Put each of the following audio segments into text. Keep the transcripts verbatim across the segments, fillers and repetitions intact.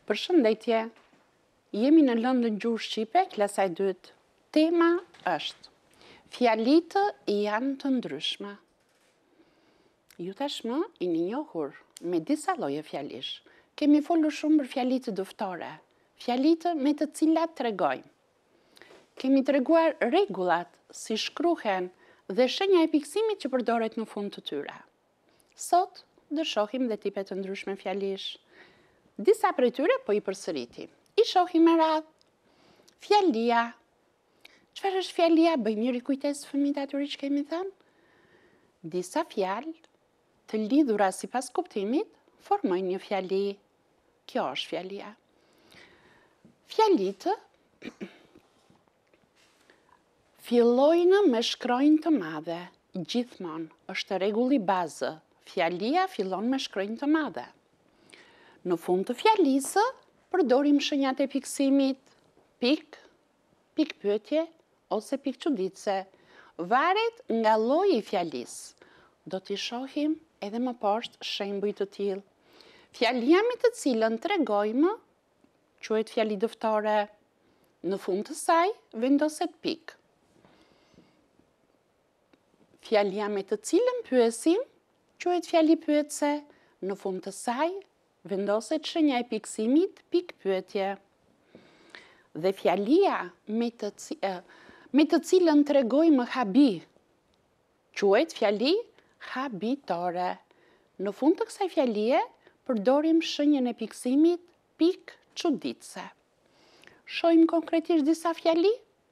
Përshëndetje, jemi në lëndën gjuhë shqipe, klasa e dytë. Tema është fjalitë janë të ndryshme. Ju tashmë i një njohur me disa lloje fjalish. Kemi folur shumë për fjalitë dëftore, fjalitë me të cilat tregojmë. Kemi treguar rregullat si shkruhen dhe shenja e pikësimit që përdoret në fund të tyre. Sot do shohim dhe tipe të ndryshme fjalish. Disa prej tyre po i përsëritim. I shohim me radhë. Fjalia. Çfarë është fjalia? Bëj mirë kujtesë fëmijët atyre që kemi thënë. Disa fjalë të lidhura sipas kuptimit formojnë një fjali. Kjo është fjalia. Fjalitë fillojnë me shkronjë të madhe. Gjithmonë është rregulli bazë. Fjalia fillon me shkronjë të madhe. Në fund të fjalisë, përdorim shenjat e pikësimit, pik, pik pyetje ose pik çuditëse. Varet nga lloji i fjalisë. Do t'i shohim edhe më poshtë shembuj të tillë. Fjalia me të cilën tregojmë quhet fjali dëftore. Në fund të saj vendoset pik. Fjalia me të cilën pyesim quhet fjali pyetëse. Në fund të saj vendoset shenja e pikësimit, pik pyetje. Dhe fjalia me të, me të cilën tregojmë habi, quhet fjali habitore. Në fund të kësaj fjalie, përdorim shenjën e pikësimit, pik çuditëse. Shohim konkretisht disa fjali.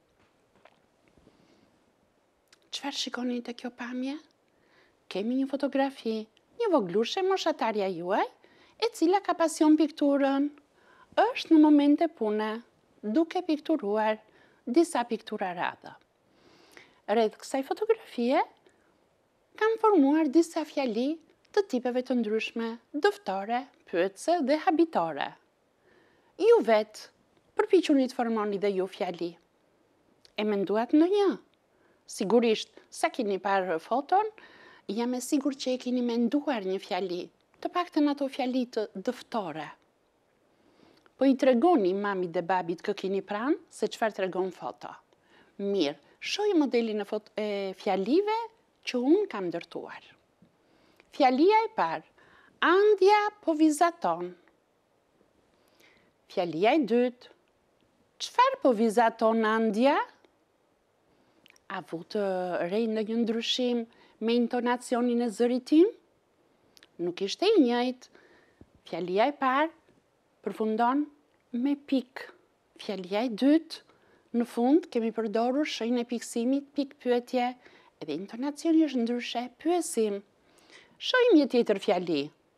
Çfarë shikoni te kjo pamje? Kemi një fotografi, një voglushe moshatarja juaj, e cila ka pasion pikturën, është në momente pune, duke pikturuar disa piktura radhë. Rreth kësaj fotografie, kam formuar disa fjali të tipeve të ndryshme, dëftore, pyetëse dhe habitore. Ju vetë, përpiquni të formoni dhe ju fjali. E menduat ndonjë? Sigurisht, sa keni parë foton, jam e sigurt që e keni menduar një fjali. Të paktën ato fjali të dëftore. Po i tregoni mamit dhe babit kë keni pranë se çfarë tregon foto. Mirë, shohim modelin e, foto, e fjalive që unë kam ndërtuar. Fjalia e parë, andja po vizaton. Fjalia e dytë, çfarë po vizaton andja? A vu të re ndonjë ndryshim me intonacionin e zërit tim? Nuk ishte i njëjtë. Fjalia e parë përfundon me pik. Fjalia e dytë, në fund kemi përdorur shenjën e pikësimit, pik pyetje, edhe intonacioni është ndryshe, pyesim. Shohim një tjetër fjali.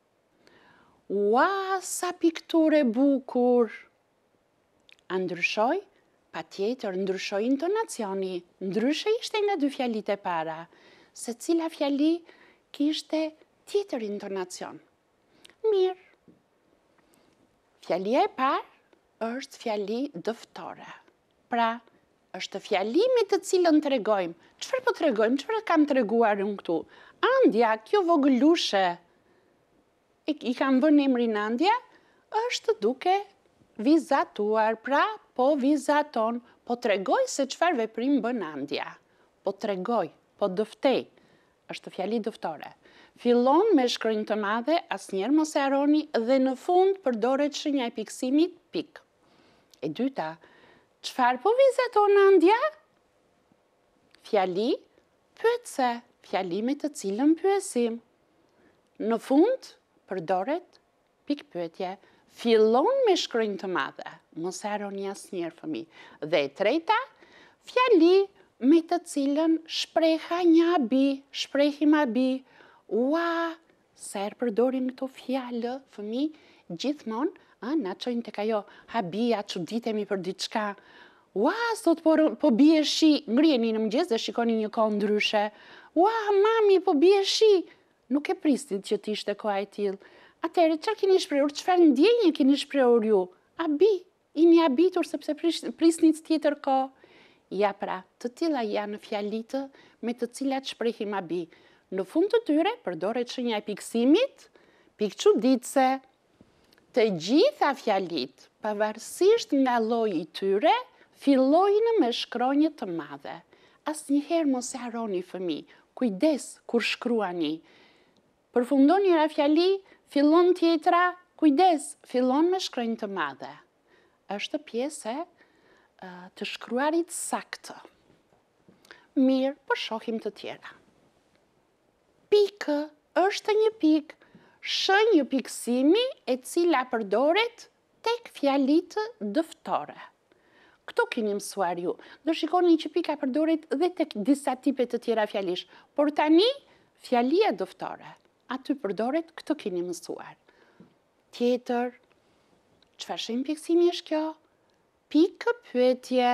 Ua, sa pikture bukur! A ndryshoi? Patjetër, ndryshoi intonacioni. Ndryshe ishte nga dy fjalit e para. Secila fjali kishte tjetër intonacion. Mirë. Fjalia e parë është fjali dëftore. Pra, është fjali me të cilën tregojmë. Çfarë po tregojmë? Çfarë kam treguar unë këtu? Andja, kjo vogëlushe, i kam vënë emrin Andja, është duke vizatuar. Pra, po vizaton, po tregoj se çfarë veprim bën Andja. Po tregoj, po dëftej. Është fjali dëftore. Fillon me shkronjë të madhe, asnjëherë mos e harroni, dhe në fund përdoret shenja e pikësimit, pik. E dyta, çfarë po vizaton andja? Fjali pyetëse, fjali me të cilën pyesim. Në fund përdoret pik pyetje. Fillon me shkronjë të madhe, mos e harroni asnjëherë fëmijë. Dhe e treta, fjali me të cilën shpreha një habi, shprehim habi. Ua, sa herë përdorim këto fjalë, fëmijë, gjithmonë, a, na çojnë tek ajo habia, çuditemi për diçka. Ua, sot po, po bie shi, ngriheni në mëngjes dhe shikoni një kohë ndryshe. Ua, mami, po bie shi. Nuk e pristit që t'ishte koha e tillë. Atëherë, çfarë keni shprehur? Çfarë ndjenje keni shprehur ju? Abi, imi habitur sepse prisnit tjetër kohë. Ja pra, të tilla janë fjalitë me të cilat shprehim abi. Në fund të tyre përdoret shenja e pikësimit, pik çuditëse. Të gjitha fjalit, pavarësisht nga lloji i tyre, fillojnë me shkronjë të madhe. Asnjëherë mos e harroni fëmijë, kujdes kur shkruani. Përfundon njëra fjali, fillon tjetra, kujdes, fillon me shkronjë të madhe. Është pjesë e të shkruarit saktë. Mirë, po shohim të tjera. Pikë është një pikë, shenjë piksimi e cila përdoret tek fjalitë dëftore. Këto keni mësuar ju. Do shikoni që pika përdoret dhe tek disa tipe të tjera fjalish. Por tani, fjalia dëftore. Aty përdoret, këto keni mësuar. Tjetër, çfarë shenjë piksimi është kjo? Pikë pyetje.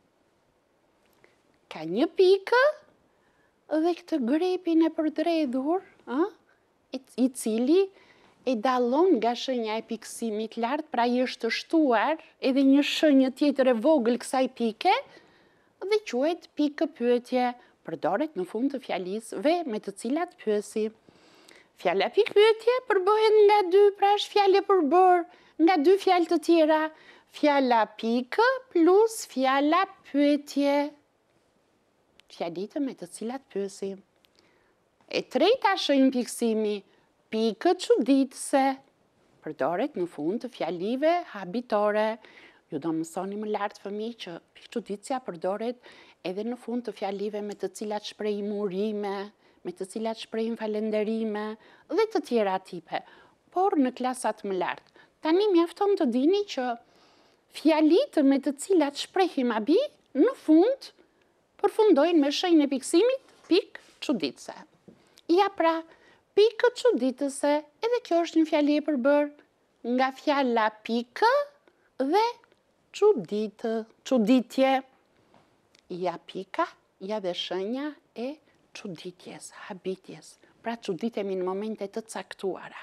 Ka një pikë dhe këtë grepin e përdredhur, i cili e dallon nga shenja e piksimit lart, pra i është shtuar edhe një shenjë tjetër e vogël kësaj pike dhe quhet pikë pyetje, përdoret në fund të fjalisëve me të cilat pyesi. Fjala pikë pyetje përbëhet nga dy, pra është fjalë e përbërë nga dy fjalë të tjera, fjala pikë plus fjala pyetje. Fjalitë me të cilat pyesi. E treta shenjë piksimi, pikë çuditëse, përdoret në fund të fjalive habitore. Ju do mësoni më lart fëmijë që pikë çuditësja përdoret edhe në fund të fjalive me të cilat shprehim urime, me të cilat shprehim falënderime dhe të tjera tipe, por në klasat më lartë. Tani mjafton të dini që fjalitë me të cilat shprehim abi në fund përfundojnë me shenjën e piksimit, pikë çuditëse. Ja pra, pikë çuditëse, edhe kjo është një fjali e përbërë nga fjala pikë dhe çuditë, çuditje. Ja pika, ja dhe shenja e çuditjes, habitjes. Pra çuditemi në momente të caktuara.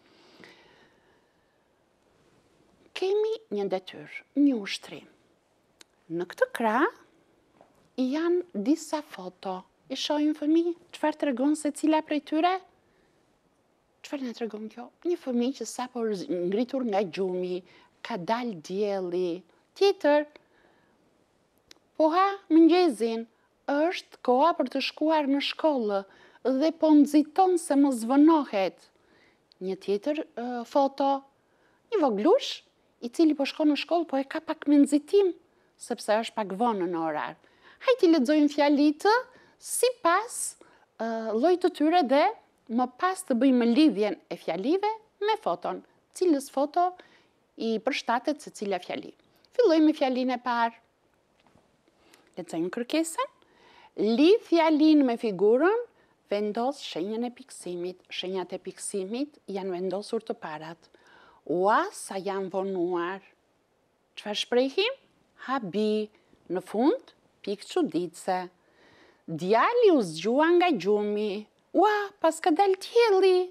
Kemi një detyrë, një ushtrim. Në këtë krah janë disa foto. E shohim fëmijë, çfarë tregon se cila prej tyre? Çfarë na tregon kjo? Një fëmijë që sapo ngritur nga gjumi, ka dal dielli. Tjetër, po ha mëngjesin, është koha për të shkuar në shkollë dhe po nxiton se mos zvënohet. Një tjetër uh, foto, një voglush i cili po shkon në shkollë, po e ka pak me nxitim, sepse është pak vonë në orar. Hajti lexojmë fjalitë si pas uh, llojit të tyre dhe më pas të bëjmë lidhjen e fjalive me foton. Cilës foto i përshtatet se cila fjali. Fillojmë me fjalinë e parë. Lexojmë kërkesën. Lidh fjalin me figurën, vendos shenjën e piksimit. Shenjat e piksimit janë vendosur të parat. Ua, sa janë vonuar. Çfarë shprehim? Habi. Në fund, pikë çuditëse. Djali u zgjua nga gjumi. Ua, pas ka dal dielli.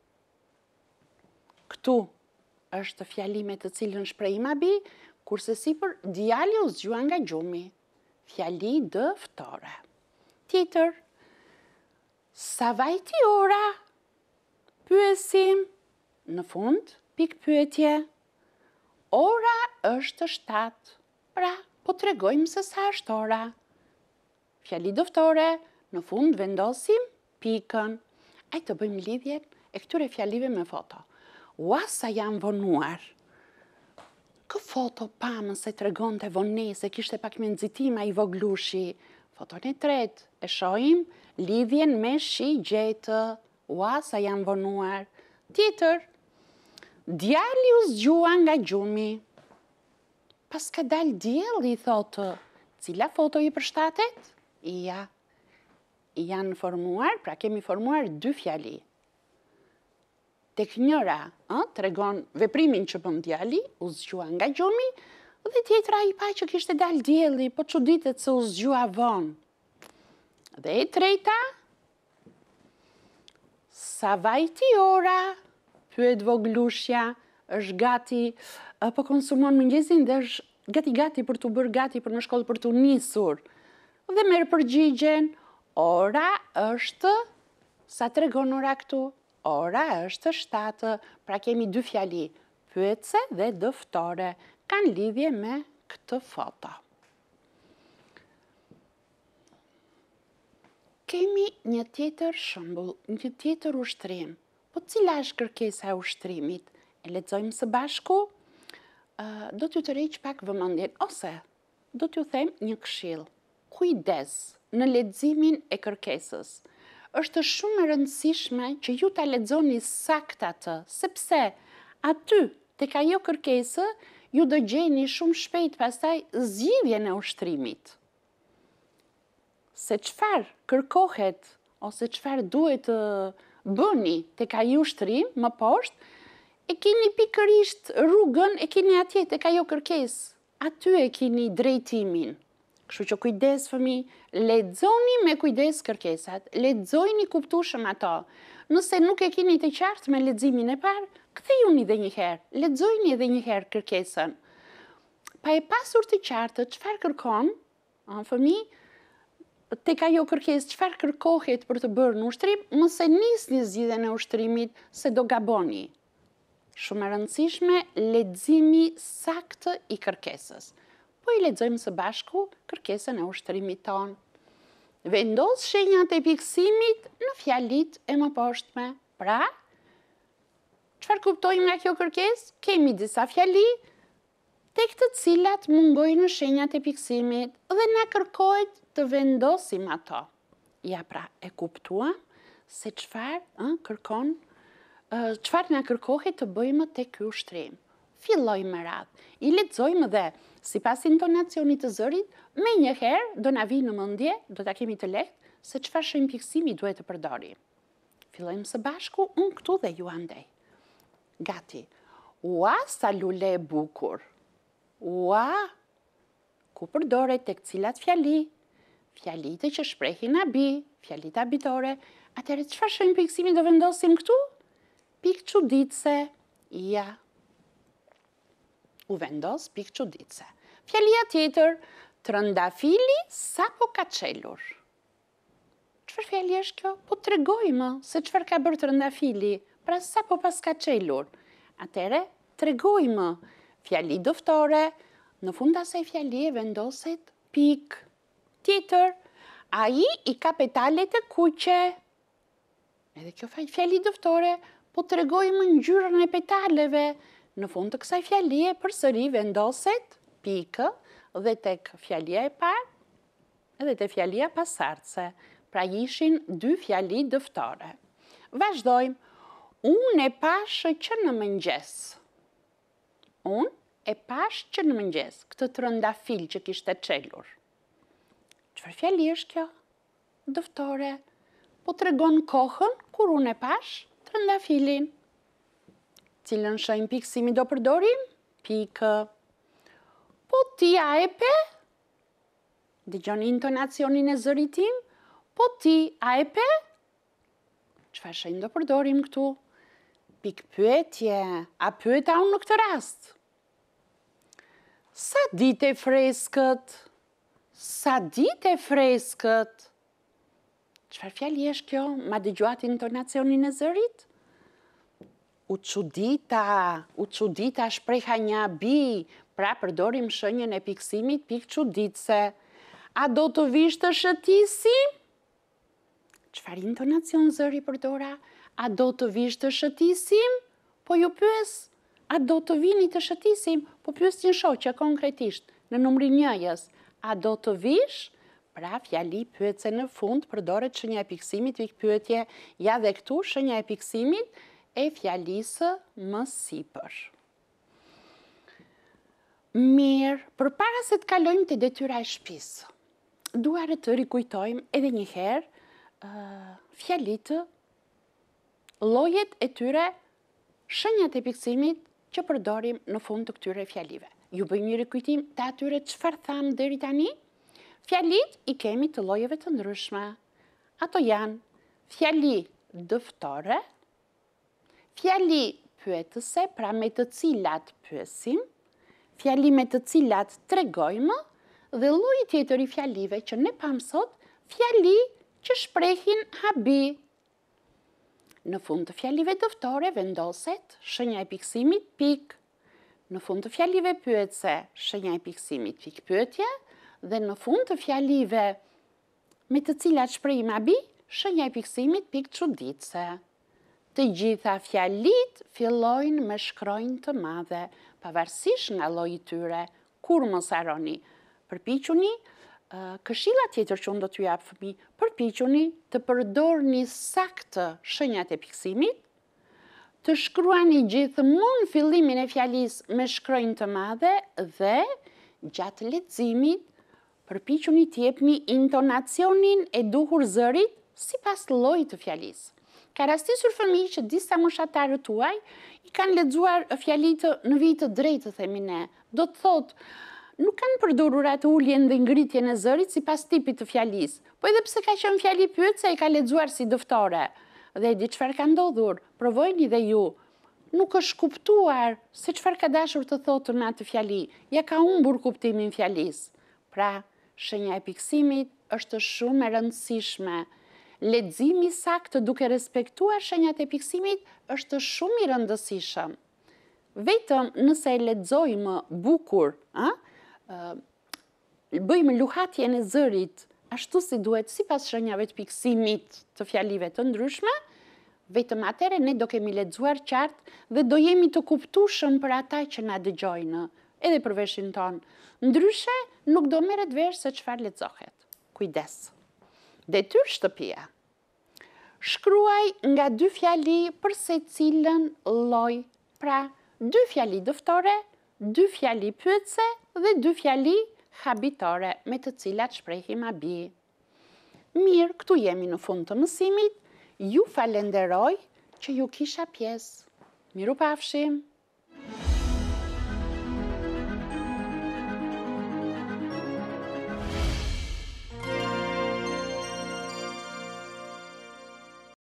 Këtu është fjali me të cilën shprehim habi, kurse sipër djali u zgjua nga gjumi. Fjali dëftore. Tjetër, sa vajti ora? Pyesim. Në fund, pikë pyetje. Ora është shtatë. Pra, po tregojmë se sa është ora. Fjali dëftore, në fund vendosim pikën. Ai të bëjmë lidhjen e këtyre fjalive me foto. Ua, sa janë vonuar. Kë foto pamë se tregon të vonese, kishte pak me nxitim ai voglushi. Foton e tretë, e shohim lidhjen me shi gjetë. Ua, sa janë vonuar. Tjetër, djali u zgjua nga gjumi. Pas ka dal dielli, thotë. Cila foto i përshtatet? Ja, janë formuar, pra kemi formuar dy fjali. Tek njëra, tregon veprimin që bën djali, u zgjua nga gjumi, dhe tjetra i pa që kishte dal dielli, po çuditet se u zgjua vonë. Dhe e treta, sa vajti ora? Pyet voglushja, është gati, po konsumon mëngjesin dhe është gati-gati për të bërë gati për në shkollë për të nisur. Dhe merë përgjigjen, ora është, sa tregon ora këtu? Ora është shtatë, pra kemi dy fjali, pyetse dhe dëftore kanë lidhje me këtë foto. Kemi një tjetër shembull, një tjetër ushtrim. Po cila është kërkesa e ushtrimit? E lexojmë së bashku? Uh, do t'ju tërheq pak vëmendjen, ose do t'ju them një këshill. Kujdes në leximin e kërkesës. Është shumë e rëndësishme që ju ta lexoni saktë atë, sepse aty tek ajo kërkesë ju do gjeni shumë shpejt pastaj zgjidhjen e ushtrimit. Se çfarë kërkohet ose çfarë duhet të bëni tek ai ushtrim më poshtë, e keni pikërisht rrugën, e keni atje tek ajo kërkesë. Aty e keni drejtimin. Kështu që kujdes fëmijë, lexoni me kujdes kërkesat, lexojini kuptueshëm ato. Nëse nuk e keni të qartë me leximin e parë, kthejuni edhe një herë, lexojini edhe një herë kërkesën. Pa e pasur të qartë çfarë kërkon, fëmijë, tek ajo kërkesë çfarë kërkohet për të bërë në ushtrim, mos e nisni zgjidhjen e ushtrimin se do gaboni. Shumë e rëndësishme leximi saktë i kërkesës. Po i lexojmë së bashku kërkesën e ushtrimit ton. Vendos shenjat e pikësimit në fjalitë e mëposhtme. Pra, çfarë kuptojmë nga kjo kërkesë? Kemi disa fjali tek të cilat mungojnë shenjat e pikësimit dhe na kërkohet të vendosim ato. Ja pra, e kuptuam se çfarë kërkon çfarë na kërkohet të bëjmë tek ky ushtrim. Fillojmë me radhë. I lexojmë dhe sipas intonacionit të zërit, me një herë do na vijë në mendje, do ta kemi të lehtë se çfarë shenjë piksimi duhet të përdorim. Fillojmë së bashku, unë këtu dhe ju andej. Gati. Ua, sa lule e bukur. Ua, ku përdoret tek cilat fjali? Fjalitë që shprehin abi, fjalitë abitore. Atëherë çfarë shenjë piksimi do vendosim këtu? Pikë çuditëse, ja. U vendos pikë çuditëse. Fjalia tjetër, trëndafili sapo ka çelur. Çfarë fjali është kjo? Po tregojmë se çfarë ka bërë trëndafili, pra sapo pas ka çelur. Atëherë tregojmë. Fjali dëftore, në fund asaj fjalie vendoset pikë. Tjetër, ai i ka petalet e kuqe. Edhe kjo fjali dëftore, po të regojmë ngjyrën e petaleve. Në fund të kësaj fjalie përsëri vendoset pikë dhe tek fjalia e parë edhe tek fjalia pasardhëse. Pra ishin dy fjali dëftore. Vazhdojmë. Unë e pash që në mëngjes. Unë e pash që në mëngjes. Këtë trëndafil që kishte çelur. Çfarë fjali është kjo? Dëftore. Po të regon kohën kur unë e pash trëndafilin. Cilën shenjë piksimi do përdorim? Pikë. Po ti a e pe? Dëgjoni intonacionin e zërit tim? Po ti a e pe? Çfarë shenjë do përdorim këtu? Pikë pyetje. A pyeta unë në këtë rast? Sa ditë e freskët? Sa ditë e freskët? Çfarë fjali është kjo? Ma dëgjuat intonacionin e zërit? U çudita, u çudita shpreha një abi, pra përdorim shenjën e pikësimit pikë çuditëse. A do të vish të shëtisim? Çfarë intonacion zëri përdora? A do të vish të shëtisim? Po ju pyes, a do të vini të shëtisim? Po pyes një shoqe konkretisht, në numrin njëjës. A do të vish? Pra, fjali pyetse në fund përdoret shenja e pikësimit pikë pyetje, ja dhe këtu shenja e pikësimit e fjalisë më sipër. Mirë, përpara se të kalojmë te detyra e shtëpisë, duhet të rikujtojmë edhe një herë uh, fjalitë, llojet e tyre, shenjat e pikësimit që përdorim në fund të këtyre fjalive. Ju bëjmë një rikujtim të atyre çfarë thamë deri tani? Fjalit i kemi të llojeve të ndryshme. Ato janë fjali dëftore, fjali pyetëse, pra me të cilat pyesim, fjali me të cilat tregojmë, dhe lloji tjetër i fjalive që ne pam sot, fjali që shprehin habi. Në fund të fjalive dëftore vendoset shenja e pikësimit pikë. Në fund të fjalive pyetse, shenja e pikësimit pikë pyetje, dhe në fund të fjalive me të cilat shprehim abi, shenja e pikësimit pikë çuditëse. Të gjitha fjalit fillojnë me shkronjë të madhe, pavarësisht nga lloji i tyre. Kur mos harroni, përpiquni, këshilla tjetër që unë do t'ju jap fëmijë, përpiquni të përdorni saktë shenjat e pikësimit, të shkruani gjithmonë fillimin e fjalisë me shkronjë të madhe dhe gjatë leximit përpiquni të jepni intonacionin e duhur zërit sipas llojit të fjalisë. Ka rastisur fëmijë që disa moshatarë tuaj i kanë lexuar fjalitë në vit të drejtë, themi ne. Do të thotë, nuk kanë përdorur atë uljen dhe ngritjen e zërit sipas tipit të fjalisë, po edhe pse ka qenë fjali pyetje e ka lexuar si dëftore. Dhe di çfarë ka ndodhur, provojni dhe ju. Nuk është kuptuar se çfarë ka dashur të thotë në atë fjali, ja ka humbur kuptimin fjalisë. Pra, shenja e pikësimit është shumë e rëndësishme. Leximi saktë duke respektuar shenjat e pikësimit është shumë i rëndësishëm. Vetëm nëse e lexojmë bukur, a? Bëjmë luhatjen e zërit ashtu si duhet sipas shenjave të pikësimit të fjalive të ndryshme, vetëm atëherë ne do kemi lexuar qartë dhe do jemi të kuptueshëm për ata që na dëgjojnë, edhe për veshin ton. Ndryshe, nuk do merret vesh se çfarë lexohet. Kujdes. Detyrë shtëpia. Shkruaj nga dy fjali për secilën lloj. Pra, dy fjali dëftore, dy fjali pyetse dhe dy fjali habitore me të cilat shprehim abi. Mirë, këtu jemi në fund të mësimit. Ju falenderoj që ju kisha pjesë. Mirupafshim.